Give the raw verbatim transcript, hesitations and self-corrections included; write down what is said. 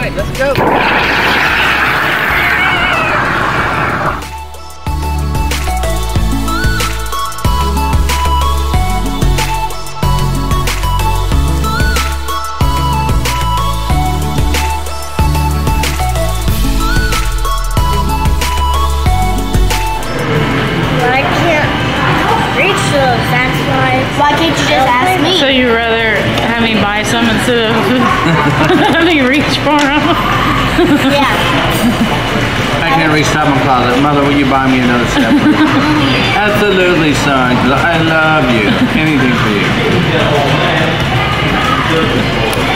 right, let's go. I can't reach those, that's why. Why can't you just ask me? So you'd rather have me buy some instead of having you reach for them? Yeah. I can't reach top of my closet. Mother, will you buy me another set, please? Absolutely, son. 'Cause I love you. Anything for you.